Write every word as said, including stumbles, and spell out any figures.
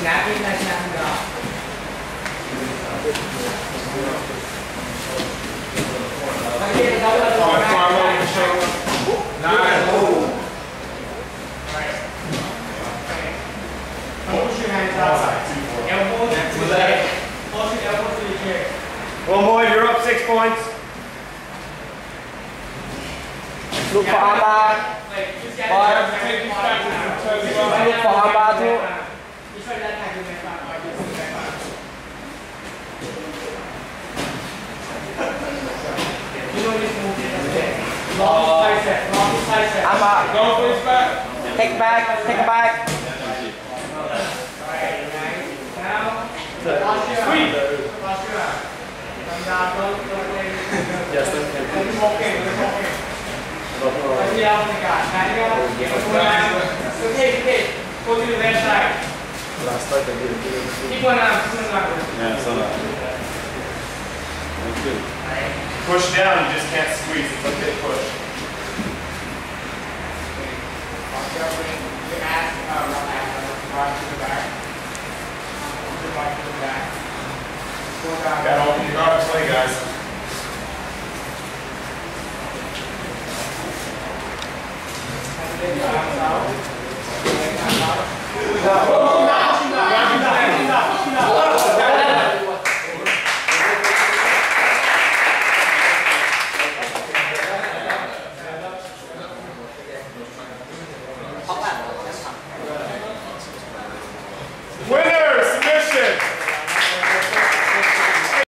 Snap it, snap it off. Okay, double up. Nine. Right. Okay. Push your hands outside. Elbows to the leg. Push your elbows to the chair. One more, you're up six points. Look for armbar. Five. Look for armbar too. Long tricep, long tricep. Armbar. Go face back. Take back, take a back. Alright, nice. Now, posture. Posture. Come down, go, go, go. Yes, thank you. Let him walk in, let him walk in. Let's see how we got. Hand go. Okay, okay. Go to the left side. Last time I did it. Keep one arm, keep one arm. Yeah, so that. That's good. Push down, you just can't squeeze. It's okay to push. Your ass, uh, not ass, right to the back. Right to the back. Go down. Gotta open your arms, play, guys. And then your arms out. Your arms out.